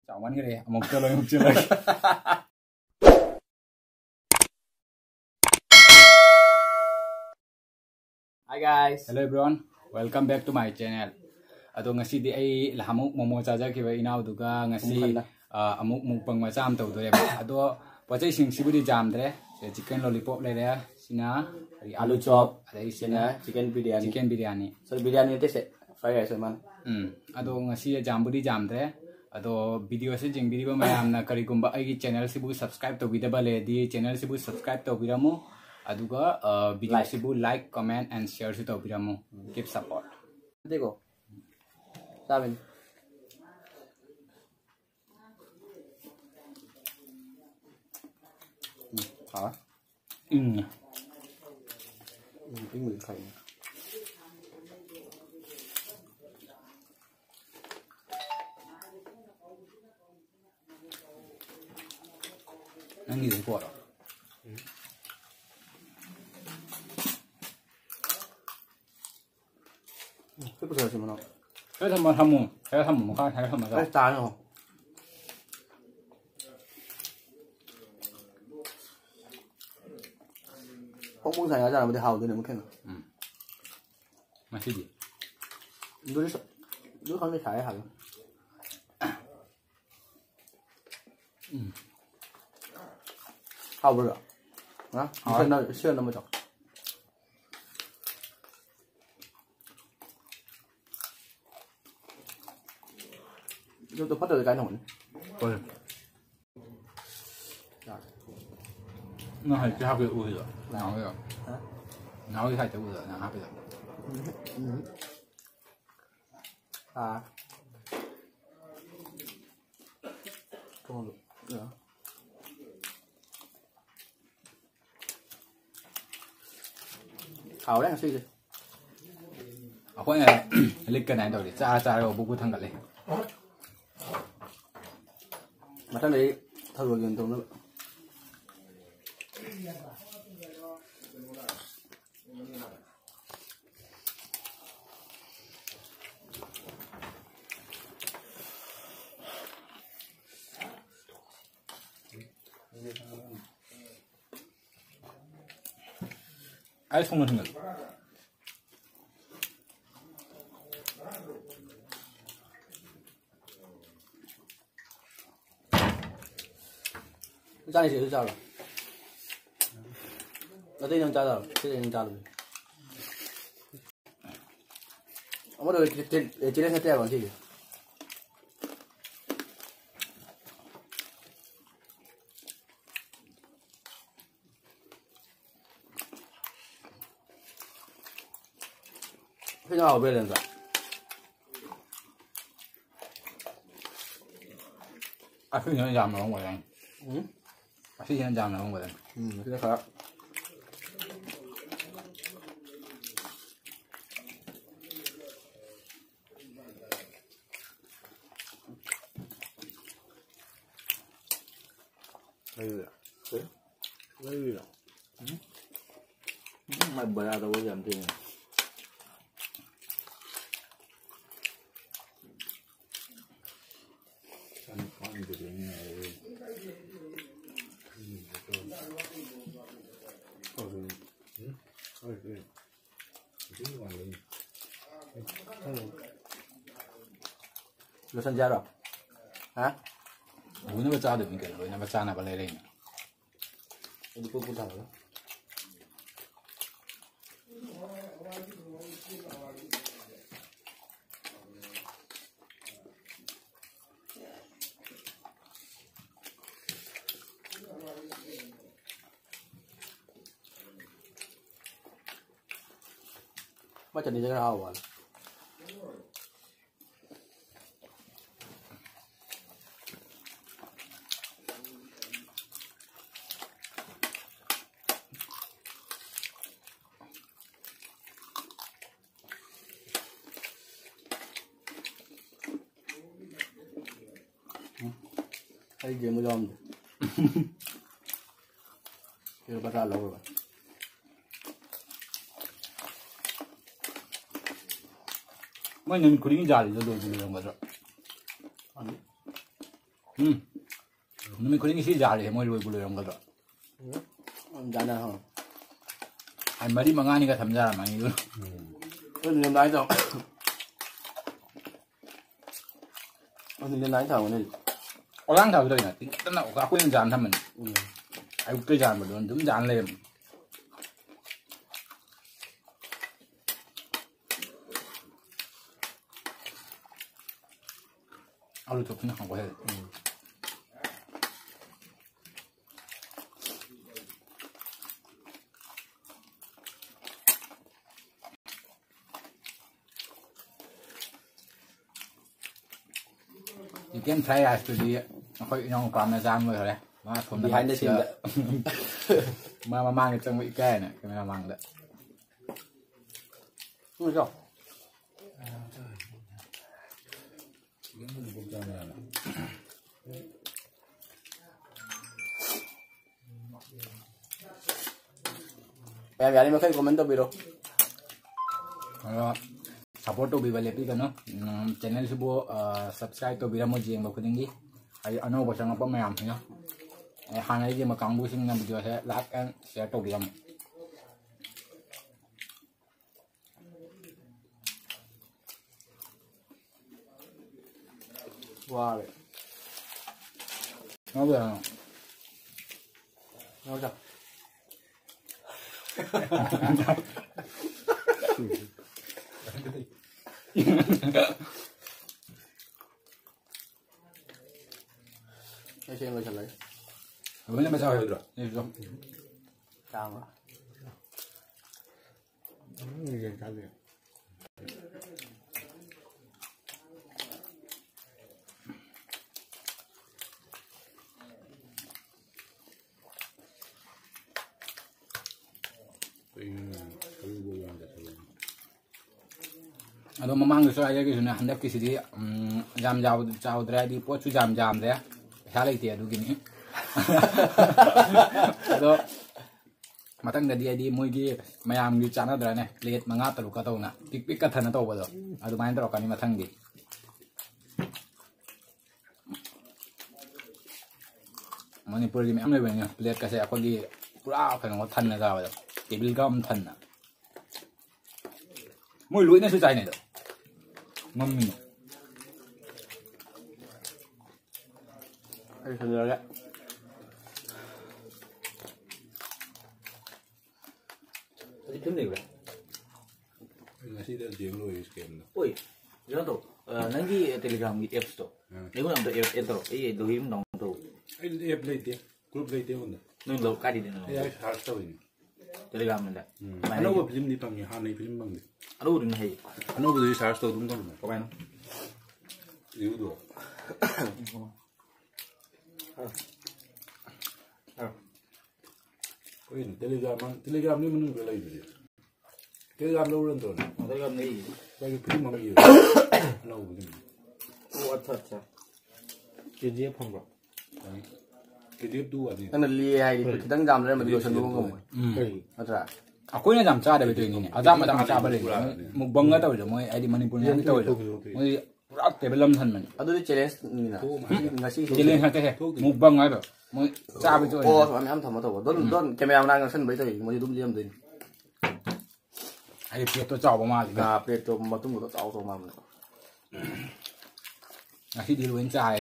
Chào món cái này, một chưa lời. Hi guys. Hello everyone, welcome back to my channel. Ado ngasi di ay lahamuk momo chaja kiba inaw duga ngasi amuk mukbang macam tau dore ba. Ado pochay sing sibudi jam dre, chicken lollipop le re, sina Alu chop, ada sina chicken biryani. chicken biryani. So biryani itu sih fried rice man. Ado ngasi jam budi jam dre. Ado video se jing video mayam na kari gumba ay channel sibu subscribe to bida bale di channel sibu subscribe to biramu. Aduga video sibu like, comment and share si to biramu. Keep support. देखो, साबिन. हाँ. Ini खाई. Nanti deh kuat. Cái bữa giờ gì mà nó? Cái thằng mà thằng mù, cái thằng mù khác, cái thằng mà Cái tàn không? Không muốn xài ra là mình hào từ này mới khen. mà cái gì? Đứa không đi xài hào. Hào bữa. Hả? Xuyên nó mới chọc. Nhưng tôi bắt được cái nổn. Ôi. Nó hay cái hấp cái ui rồi. Nào rồi. Hả? Nào cái hay cái ui rồi, nào hấp cái rồi. À. Còn nữa. Hảo đấy là suy gì? À khoan này, lịch cái này rồi, cha rồi bố thằng cái này. Mà trong đấy thật là gần tùng nữa. Ai không được thằng 家里谁是家了？那这能家了，这能家了。我都今天才带过去的。非常好背人子。 啊，非常讲不我的。非常讲不我的。 这个好。没有了，对，没有了。买不来的我讲听。有参加了？啊？ 我那个炸的没给，我那个炸那个来嘞。 你不打了？我讲你这个好玩。Thấy chưa mới lom rồi. Chưa bắt ra lâu rồi. Mấy nhân kuding jali do do do do. Numi kuning isi jari mo loy buloy ang gado. Jana ha. Ay mari mangani ka thamjara mani do. Anh nem nai tao. Anh nem nai tao này. Orang tau do na. Tan na aku yang jan thamen. Ai ke jan ba don dum jan le. Alu chop na ko he. You can try actually. Khoi nhong parmesan rồi đấy. Mà không Đi hành để xin đấy. Mà mang cái chân bị kè này, cái này mang đấy. Không sao. Em đi mà thấy comment đâu bị đâu. Support to be available kan no channel sibo subscribe to bira mo jeng ba kudingi ai ano ba sang pa mayam no hanai ji ma kangbu sing na video he like and share to bira mo Wow. no ba Ngon sao? Em xem rồi trả lời. Bữa nay sao rồi? Đi rồi. Cao quá. Người trả lời. Ado mamang so aja ke suna handak ki sidi jam jaw dra di pochu jam de halai ti adu gini ado matang da di moi gi mayam gi chana dra ne plate manga taru ka tawna pik ka thana taw bado adu main dra kani matang di Manipuri mi amle benya plate ka se akogi pura ka no thanna ga bado table gam thanna moi lui na su chai ne do Mami. Anh xem rồi đấy. Đi kiếm điều đấy. Ngasih dan jeng lo scam. Oi, jangan tuh. Nanti Telegram di apps tuh. Nếu mà làm từ app itu, iya đồ hiếm nong tuh. Ini app lagi dia, grup lagi dia mana? Nung lo kadi di nong. Ya harus tahu ini. Telegram mana? Ano ba film ni pang han ni film bang ni? Aduh, di mana? Ano ba di harus tahu dum kan? Kau mana? Itu do. Kau ini Telegram ni mana belai dia. Telegram lo orang tu. Telegram ni. Bagi film bang ni. Ano ba ni? Oh, अच्छा. KGF không rồi. KGF tu ani. Cái này lia hay thì đang giảm lên mà điều sân không rồi. अच्छा. Aku ini jam cha de betul ini. Azam ada cha balik. Mukbang nggak tahu je. Moi ID Manipuri ni tahu je. Moi rak tebelam than man. Aduh, challenge ni lah. Ngasih. Challenge hati he. Mukbang nggak tahu. Moi cha betul. Oh, kami am thầm tahu. Don kamera mana ngasih betul. Moi dum liam deh. Ai plate to cha ba ma. Nah, plate tu matung tu tahu tu mana. Nasi di luar cha.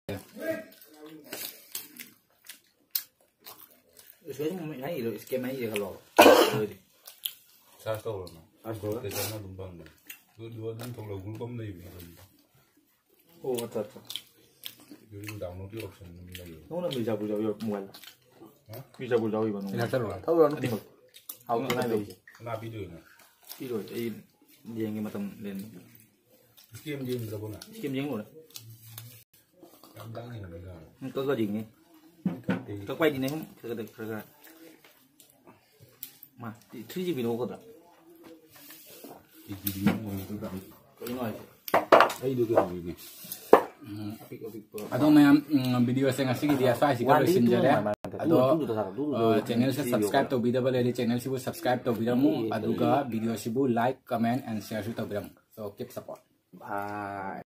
Sekarang mau main itu skema ini kalau. Harus tahu lah. Harus tahu. Kita nak dum bang ni. Dua dan tahu lah grup bang ni. Oh, अच्छा. Jadi download di option ni lagi. Nona bisa buat mobile. Bisa buat ibu nona. Ini terus. Tahu kan? How to main itu? Kenapa video ni? Video ini dia yang macam lain. Scam je berapa nak? Skim yang mana? Gampang ni nak. Có gì nhỉ? Có quay gì này không? Cái mà thứ gì video có đó? Di video ni tu tak. Có nói. Đây được cái gì ni? Atau mayam video saya ngasih gitu ya, saya sih kalau sinjal ya. Atau channel saya subscribe to video boleh di channel sih bu subscribe to video mu. Atau juga video sih bu like, comment and share to video. So keep support. Bye.